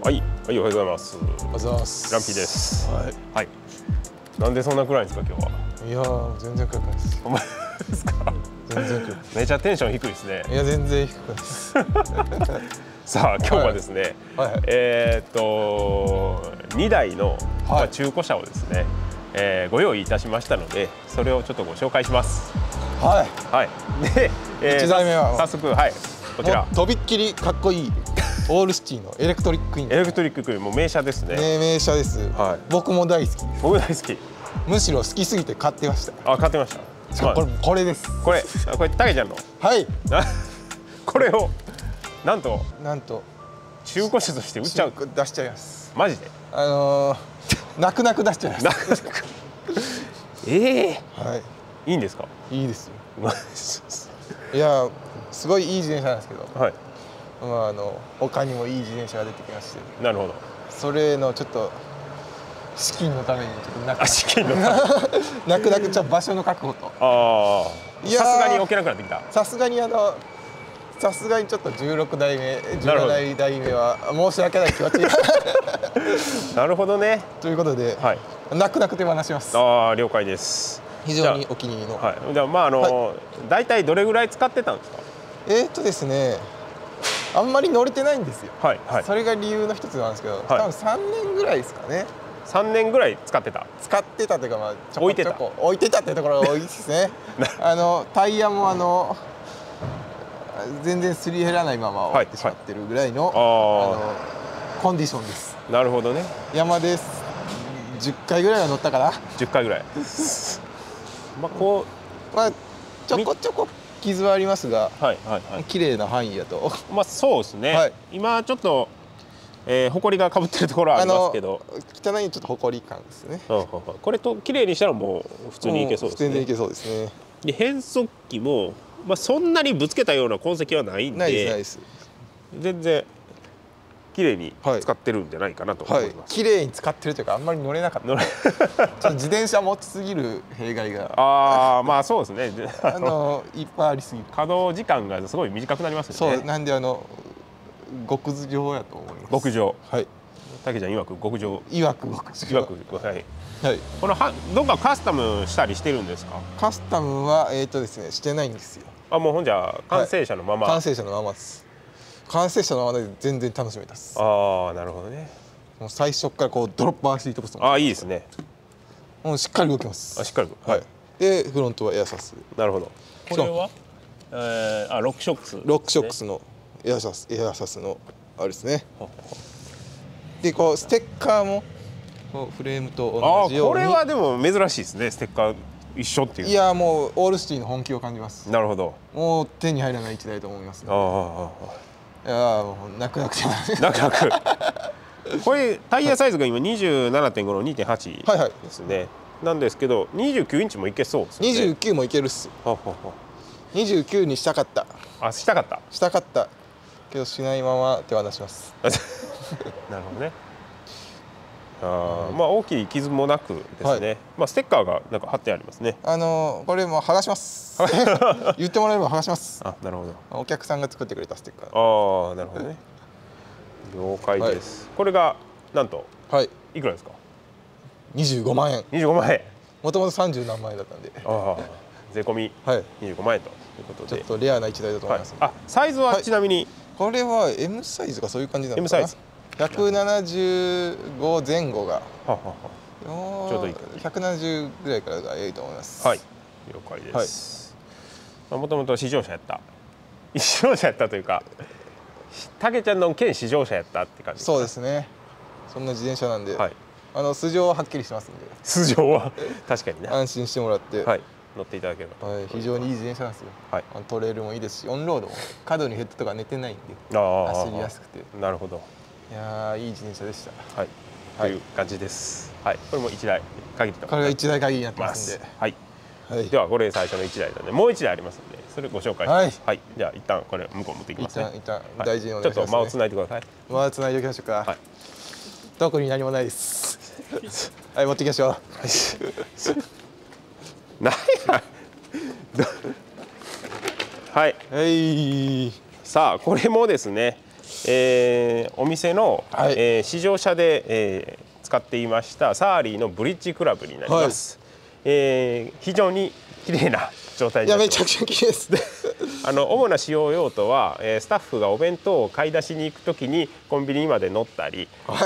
はい、はい、おはようございます。 おはようございます。 ランピーです。 はい。 はい。なんでそんな暗いんですか今日は。 いやー、全然暗くないです。 お前ですか。 全然暗く。 めちゃテンション低いですね。 いや、全然低くないです。 さあ今日はですね、 はいはい、 2台の、 はい、 中古車をですね、ご用意いたしましたので、それをちょっとご紹介します。 はい。 はい。で、 1台目は早速はいこちら。 とびっきりかっこいいオールシティのエレクトリックイン。 エレクトリッククイーンもう名車ですね。 名車です。はい。僕も大好きです。 僕大好き。 むしろ好きすぎて買ってました。 あ、買ってました。 これです。 これたけちゃんの。 はい。 これをなんと中古車として売っちゃう。 出しちゃいます。 マジで。 泣く泣く出しちゃいます。 はい。いいんですか。 いいですよ。いや、すごいいい自転車なんですけど。はい。まあ他にもいい自転車が出てきまして。なるほど。それのちょっと資金のためにちょっと泣くちょっと場所の確保と。ああ。さすがに置けなくなってきた。さすがにちょっと16代目、17代目は申し訳ない気持ち。 なるほどね。 ということで、はい、泣く泣く手放します。 ああ、了解です。 非常にお気に入りの。 はい。じゃあまあ大体どれぐらい使ってたんですか。 ですね。あんまり乗れてないんですよ。はいはい。それが理由の一つなんですけど、多分3年ぐらいですかね。3年ぐらい使ってたというか、まあちょこちょこ置いてたっていうところが多いですね。タイヤも全然すり減らないまま終わってしまってるぐらいのコンディションです。なるほどね。山です。10回ぐらいは乗ったかな。10回ぐらい。まあちょこちょこ傷はありますが、綺麗な範囲だと。まあそうですね。はい、今ちょっと埃がかぶってるところはありますけど、汚いちょっと埃感ですね。これと綺麗にしたらもう普通にいけそうですね。普通にいけそうですね。で変速機もそんなにぶつけたような痕跡はないんで、ないです。全然綺麗に使ってるんじゃないかなと思います。綺麗に使ってるというか、あんまり乗れなかった。ちょっと自転車持ちすぎる弊害が。ああ、まあそうですね。いっぱいありすぎる。稼働時間がすごい短くなりますよね。そう、なんで極上やと思います。極上。はい。たけちゃん曰く極上。曰く極上。はい。はい。このどっかカスタムしたりしてるんですか。カスタムはですね、してないんですよ。あ、もうほんじゃ完成車のまま。完成車のままです。完成車のままで全然楽しめたです。ああ、なるほどね。もう最初からこうドロップアーシートポスト。ああ、いいですね。もうしっかり動きます。あ、しっかり動く。はい。でフロントはエアサス。なるほど。これはロックショックス。ロックショックスのエアサスのあれですね。でこうステッカーもフレームと同じように。これはでも珍しいですね。ステッカー一緒っていう。いや、もうオールシティの本気を感じます。なるほど。もう手に入らない一台と思います。ああ。いや、もう泣く泣くじゃない。泣く泣く。これタイヤサイズが今 27.5 の 2.8 ですね。なんですけど29インチもいけそうですね。29もいけるっす。29にしたかった。あ、したかった。したかった。けどしないまま手放します。なるほどね。まあ大きい傷もなくですね。まあステッカーがなんか貼ってありますね。これも剥がします。言ってもらえれば剥がします。あ、なるほど。お客さんが作ってくれたステッカー。ああ、なるほどね。了解です。これがなんといくらですか。25万円。25万円。もともと30何万円だったんで。ああ、税込み25万円ということで。ちょっとレアな一台だと思います。あ、サイズはちなみにこれは M サイズがそういう感じなのかな。M サイズ。175前後がちょうどいい170ぐらいからがいいと思います。はい、了解です。もともと試乗車やったというか、たけちゃんの兼試乗車やったって感じ。そうですね。そんな自転車なんで、素性ははっきりしてますんで。素性は確かにね。安心してもらって乗っていただければ。非常にいい自転車なんですよ。トレイルもいいですし、オンロードも角にヘッドとか寝てないんで走りやすくて。なるほど。いや、いい自転車でした。はい。という感じです。はい。これも1台限りと。これが1台限りになってますんで。はい。ではこれ最初の1台なんで、もう1台ありますので、それご紹介します。はい。じゃあ一旦これ向こう持っていきますね。一旦大事にお願いします。ちょっと間をつないでください。間をつないでおきましょうか。はい。特に何もないです。はい、持っていきましょう。ないや。はい。はい。さあこれもですね。 お店の、 はい、 試乗車で、使っていましたサーリーのブリッジクラブになります。はい、非常に綺麗な状態になってます。 いやめちゃくちゃ綺麗ですね。 主な使用用途は、スタッフがお弁当を買い出しに行くときにコンビニまで乗ったり、はい、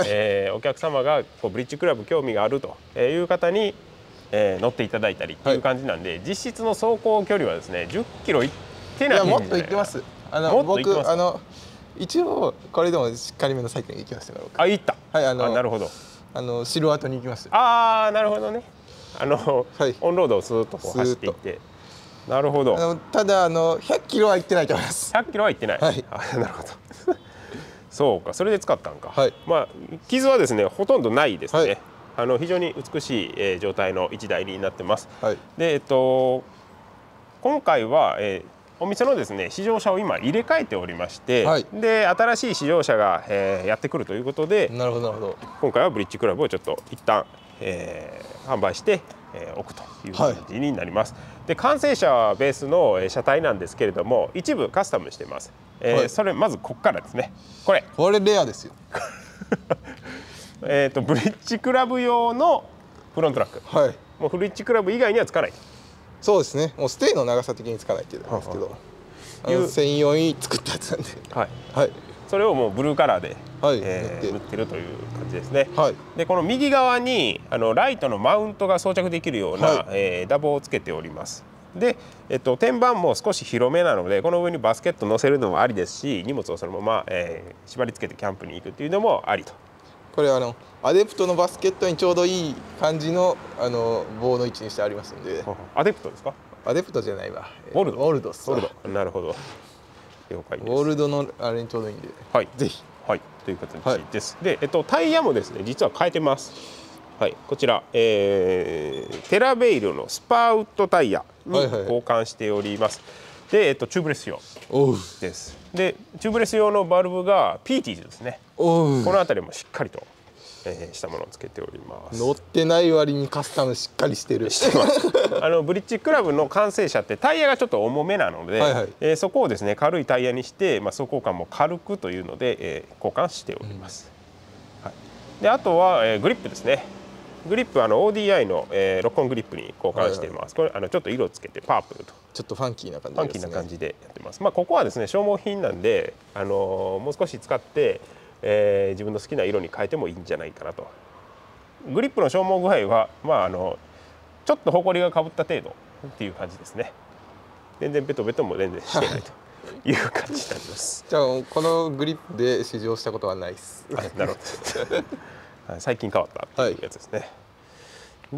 お客様がこうブリッジクラブ興味があるという方に、乗っていただいたりっていう感じなんで、はい、実質の走行距離はですね10キロいってないんじゃないかな。 いやもっと行ってます。僕一応これでもしっかりめのサイクルに行きましたよ。 あ、行った。 はい、 なるほど。 城跡に行きました。 ああ、なるほどね。はい、オンロードをスーッとこう走っていって。なるほど。 ただ100キロは行ってないと思います。 100キロは行ってない。はい。なるほど。そうか、それで使ったんか。 はい。 まあ傷はですねほとんどないですね。はい、非常に美しい、状態の1台になってます。はい。で今回は、お店のですね試乗車を今入れ替えておりまして、はい、で新しい試乗車が、やってくるということで、 なるほどなるほど。 今回はブリッジクラブをちょっと一旦、販売して、おくという感じになります。はい、で完成車はベースの車体なんですけれども一部カスタムしてます。はい、それまずここからですね。これレアですよ。 ブリッジクラブ用のフロントラック。はい。もうブリッジクラブ以外にはつかない。 そうですね。もうステイの長さ的につかないっていうんですけど、専用に作ったやつなんで、 はい、はい、それをもうブルーカラーで、はい、塗ってるという感じですね。はい、でこの右側にライトのマウントが装着できるような、はい、ダボをつけております。で、天板も少し広めなのでこの上にバスケット乗せるのもありですし、荷物をそのまま、縛り付けてキャンプに行くっていうのもありと。 これアデプトのバスケットにちょうどいい感じの棒の位置にしてありますので。 アデプトですか？ アデプトじゃないわ。 ウォルド。 ウォルドっす。 ウォルド。なるほど。了解です。 ウォルドのあれにちょうどいいんで。 はい。ぜひ。はい。という形です。はい、で、タイヤもですね、実は変えてます。はい。こちら、テラベイルのスパウトタイヤに交換しております。で、チューブレス用です。で、チューブレス用のバルブがピーティーズですね。この辺りもしっかりと、したものをつけております。 乗ってない割にカスタムしっかりしてる。 ブリッジクラブの完成車ってタイヤがちょっと重めなので、はいはい、そこをですね軽いタイヤにして、走行感も軽くというので、交換しております。はい、であとは、グリップですね。グリップODI の、ロックオングリップに交換しています。はいはい、これちょっと色をつけてパープルとちょっとファンキーな感じですね。 ファンキーな感じでやってます。ここはですね消耗品なんで、もう少し使って、自分の好きな色に変えてもいいんじゃないかなと。グリップの消耗具合は、ちょっとホコリがかぶった程度っていう感じですね。全然ベトベトも全然してないという感じになります。 じゃあこのグリップで試乗したことはないです。 なるほど。最近変わったっていうやつですね。はい、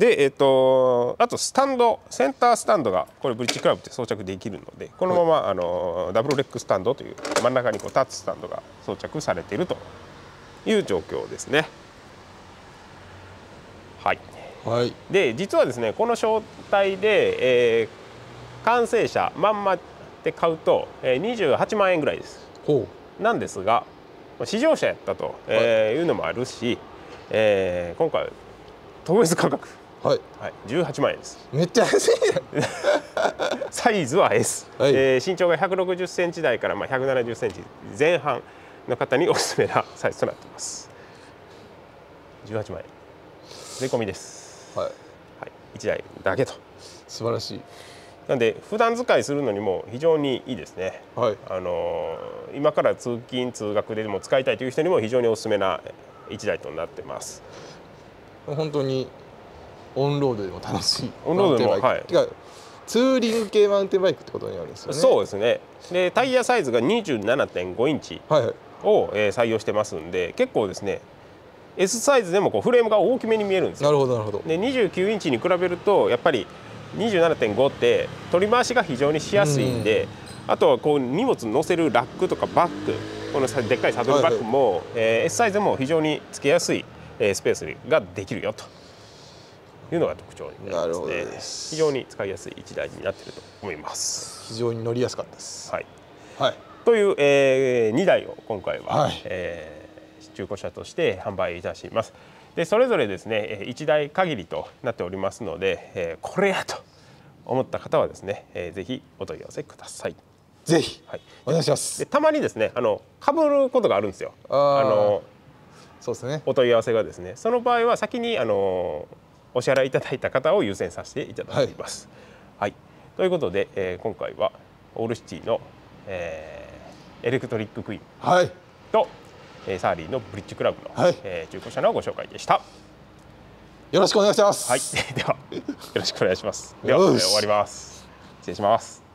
であとスタンド、センタースタンドがこれブリッジクラブって装着できるので、このままダブルレックスタンドという真ん中にこう立つスタンドが装着されているという状況ですね。はい。はい、で実はですねこの状態で、完成車まんまで買うと、28万円ぐらいです。なんですが試乗車やったと、いうのもあるし、今回特別価格、はい、18万円です。 めっちゃ安い。 サイズは S、はい、身長が160センチ台から170センチ前半の方におすすめなサイズとなっています。18万円税込みです。はい、はい、1台だけと。 素晴らしい。 なんで普段使いするのにも非常にいいですね。はい、今から通勤通学でも使いたいという人にも非常におすすめな1台となってます。 本当にオンロードでも楽しい。 オンロードでも、はい。 ツーリング系マウンテンバイクってことになるんですよね。 そうですね。でタイヤサイズが 27.5 インチを、採用してますんで、結構ですね S サイズでもこうフレームが大きめに見えるんですよ。 なるほどなるほど。 で29インチに比べるとやっぱり 27.5 って取り回しが非常にしやすいんで、あとはこう荷物載せるラックとかバッグ、このでっかいサドルバッグも、S サイズでも非常につけやすいスペースができるよというのが特徴になりますね。非常に使いやすい1台になっていると思います。 非常に乗りやすかったです。 はい、はい、という、2台を今回は、はい、中古車として販売いたします。でそれぞれですね1台限りとなっておりますので、これやと思った方はですね、ぜひお問い合わせください。 ぜひ、はい、お願いします。 でたまにですね被ることがあるんですよ。 そうですね。 お問い合わせがですね、その場合は先にお支払いいただいた方を優先させていただいています。はい、ということで、今回はオールシティの、エレクトリッククイーンと、サーリーのブリッジクラブの、中古車のご紹介でした。 よろしくお願いします。 はい、ではよろしくお願いします。では終わります。失礼します。